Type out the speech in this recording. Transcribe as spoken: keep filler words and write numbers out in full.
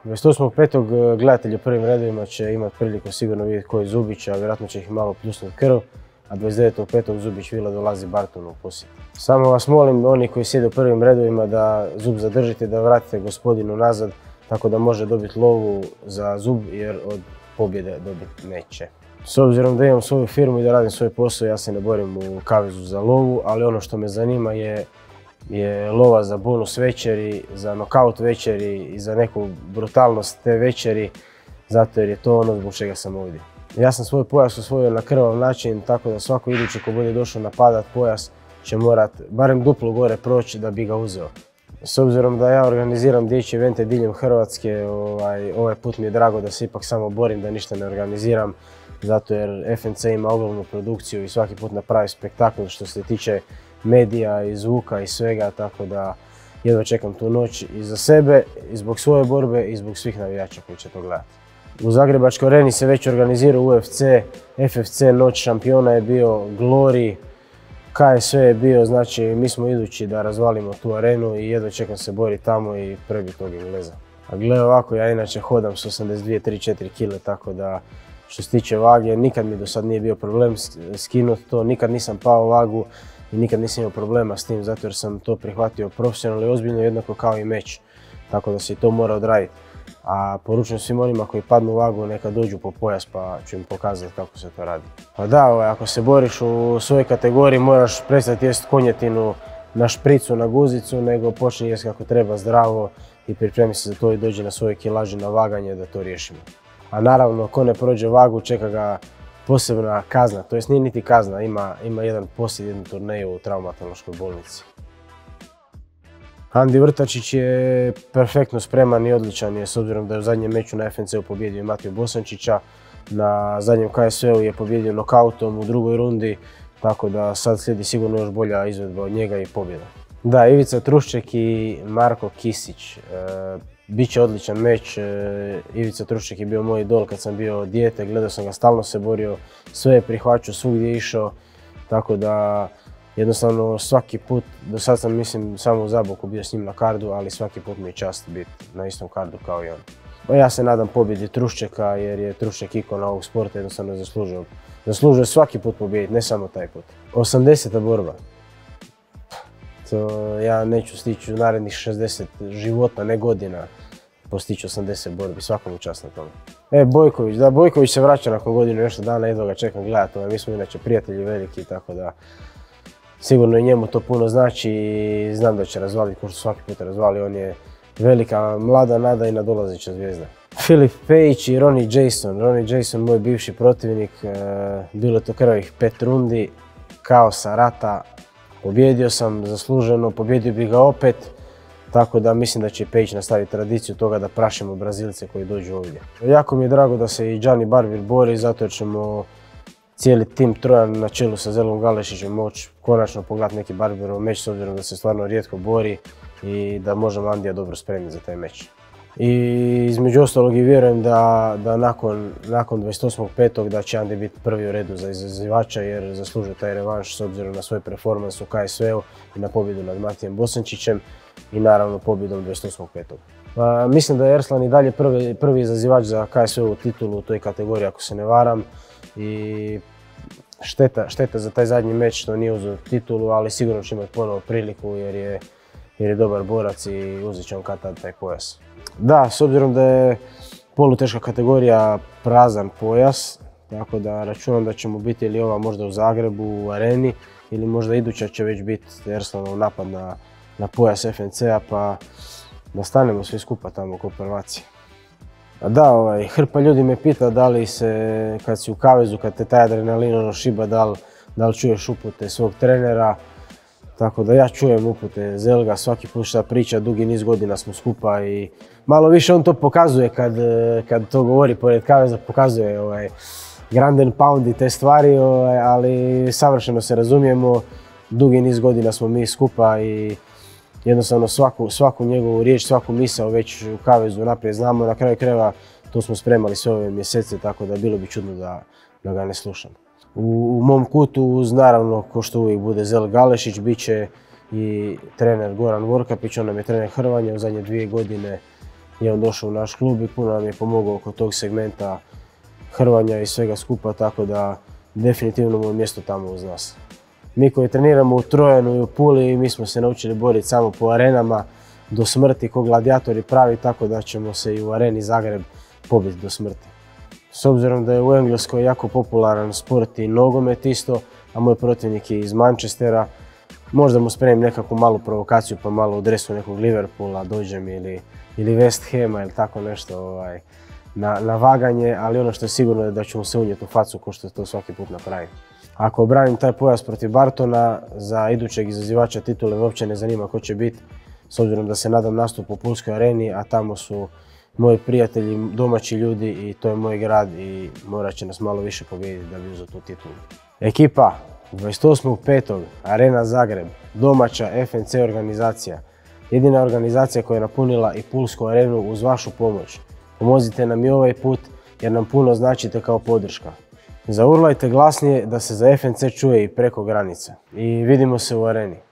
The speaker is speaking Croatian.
dvadeset osmog petog gledatelji u prvim redovima će imati priliku sigurno vidjeti koji je Zubić, a vjerojatno će ih malo pljusnuti krv, a dvadeset devetog petog Zubić Vila dolazi Bartonu u posjet. Samo vas molim, oni koji sjede u prvim redovima, da zub zadržite, da vratite gospodinu nazad, tako da može dobiti lovu za zub, jer od pobjede dobiti neće. S obzirom da imam svoju firmu i da radim svoj posao, ja se ne borim u kavezu za lovu, ali ono što me zanima je, je lova za bonus večeri, za nokaut večeri i za neku brutalnost te večeri, zato jer je to ono zbog čega sam ovdje. Ja sam svoj pojas osvojio na krvav način, tako da svako idući ko bude došao napadat pojas će morat barem duplo gore proći da bi ga uzeo. S obzirom da ja organiziram dječje evente diljem Hrvatske, ovaj, ovaj put mi je drago da se ipak samo borim, da ništa ne organiziram, zato jer F N C ima ogromnu produkciju i svaki put napravi spektakl što se tiče medija i zvuka i svega, tako da jedva čekam tu noć i za sebe, i zbog svoje borbe i zbog svih navijača koji će to gledati. U Zagrebačkoj areni se već organizira U F C, F F C Noć šampiona je bio, Glory, K S V je bio, znači mi smo idući da razvalimo tu arenu i jedva čekam se boriti tamo i prebiti tog Engleza. A gle ovako, ja inače hodam s osamdeset dvije, tri, četiri kile, tako da što se tiče vage, nikad mi do sad nije bio problem skinuti to, nikad nisam pao vagu i nikad nisam imao problema s tim, zato jer sam to prihvatio profesionalno i ozbiljno, jednako kao i meč, tako da se i to mora odraditi. A poručujem svim onima koji padnu u vagu, neka dođu po pojas pa ću im pokazati kako se to radi. Pa da, ovaj, ako se boriš u svojoj kategoriji moraš prestati jesti konjetinu na špricu, na guzicu, nego počni jesti kako treba, zdravo, i pripremi se za to i dođi na svoje kilaže na vaganje da to riješimo. A naravno, ko ne prođe vagu, čeka ga posebna kazna, to jest nije niti kazna, ima, ima jedan posjed, jednu turneju u traumatološkoj bolnici. Andi Vrtačić je perfektno spreman i odličan je, s obzirom da je u zadnjem meču na F N C-u pobjedio Matiju Bosančića, na zadnjem K S V-u je pobjedio nokautom u drugoj rundi, tako da sad slijedi sigurno još bolja izvedba od njega i pobjeda. Da, Ivica Trušček i Marko Kisić. E, Biće odličan meč, e, Ivica Trušček je bio moj idol kad sam bio dijete, gledao sam ga, stalno se borio, sve je prihvaćao, svugdje je išao, tako da jednostavno svaki put, do sad sam mislim samo u Zaboku bio s njim na kardu, ali svaki put mi je čast biti na istom kardu kao i on. Pa ja se nadam pobjedi Truščeka jer je Trušček ikona ovog sporta, jednostavno zaslužio. Zaslužuje svaki put pobjediti, ne samo taj put. osamdeseta borba. To ja neću stići u narednih šezdeset života, ne godina, postići osamdeset borbi, svakom čast na tome. E, Bojković, da, Bojković se vraća nakon godinu i nešto dana, jedva ga čekam gledati, mi smo inače prijatelji veliki, tako da sigurno i njemu to puno znači i znam da će razvaliti ko što svaki put razvali, on je velika mlada nada i nadolazeća zvijezda. Filip Pejić i Ronnie Jason. Ronnie Jason, moj bivši protivnik, bilo je to krvavih pet rundi, kaosa, rata. Pobjedio sam zasluženo, pobjedio bih ga opet, tako da mislim da će Pejić nastaviti tradiciju toga da prašimo Brazilce koji dođu ovdje. Jako mi je drago da se i Gianni Barbier bori, zato jer ćemo cijeli tim Trojan na čelu sa Zelom Galešićem moći konačno pogledati neki Barbierov meč, s obzirom da se stvarno rijetko bori i da možemo Andija dobro spremiti za taj meč. I između ostalog i vjerujem da, da nakon, nakon dvadeset osmog petog da će Andi biti prvi u redu za izazivača jer zaslužuje taj revanš s obzirom na svoj performans u K S V-u i na pobjedu nad Matijem Bosančićem i naravno pobjedom dvadeset osmog petog Pa, mislim da je Erslan i dalje prvi, prvi izazivač za K S V-u titulu u toj kategoriji ako se ne varam i šteta, šteta za taj zadnji meč što nije uzeo titulu, ali sigurno će imati ponovo priliku jer je, jer je dobar borac i uzet će on kad tad taj pojas. Da, s obzirom da je poluteška kategorija prazan pojas, tako da računam da ćemo biti ili ova možda u Zagrebu, u areni, ili možda iduća će već biti Erslanov napad na, na pojas F N C-a, pa da stanemo svi skupa tamo ko prvaci. A da, ovaj, hrpa ljudi me pita da li se, kad si u kavezu, kad te taj adrenalin ono šiba, da li, da li čuješ upute svog trenera. Tako da ja čujem upute Zelga, svaki put šta priča, dugi niz godina smo skupa i malo više on to pokazuje kad, kad to govori pored kaveza, pokazuje ovaj, ground and pound i te stvari, ovaj, ali savršeno se razumijemo, dugi niz godina smo mi skupa i jednostavno svaku, svaku njegovu riječ, svaku misao već u kavezu naprijed znamo, na kraju krajeva to smo spremali sve ove mjesece, tako da bilo bi čudno da, da ga ne slušam. U, u mom kutu, uz naravno, ko što uvijek bude Zel Galešić, bit će i trener Goran Vorkapić, on nam je trener Hrvanja u zadnje dvije godine. je on došao u naš klub i puno nam je pomogao oko tog segmenta hrvanja i svega skupa, tako da definitivno mu je mjesto tamo uz nas. Mi koji treniramo u Trojanu i u Puli, mi smo se naučili boriti samo po arenama do smrti ko gladijatori pravi, tako da ćemo se i u areni Zagreb pobiti do smrti. S obzirom da je u Engleskoj jako popularan sport i nogomet isto, a moj protivnik je iz Manchestera, možda mu spremim nekakvu malu provokaciju pa malo u dresu nekog Liverpoola dođem ili, ili West Hama ili tako nešto ovaj, na, na vaganje, ali ono što je sigurno je da ću mu se unijeti u facu ko što to svaki put napravim. Ako obranim taj pojas protiv Bartona, za idućeg izazivača titule uopće ne zanima ko će biti, s obzirom da se nadam nastupu u Pulskoj areni, a tamo su moji prijatelji, domaći ljudi i to je moj grad i morat će nas malo više pobijediti da bi uzeo tu titulu. Ekipa, dvadeset osmog petog Arena Zagreb, domaća F N C organizacija, jedina organizacija koja je napunila i Pulsku arenu uz vašu pomoć. Pomozite nam i ovaj put jer nam puno značite kao podrška. Zaurlajte glasnije da se za F N C čuje i preko granica. I vidimo se u areni.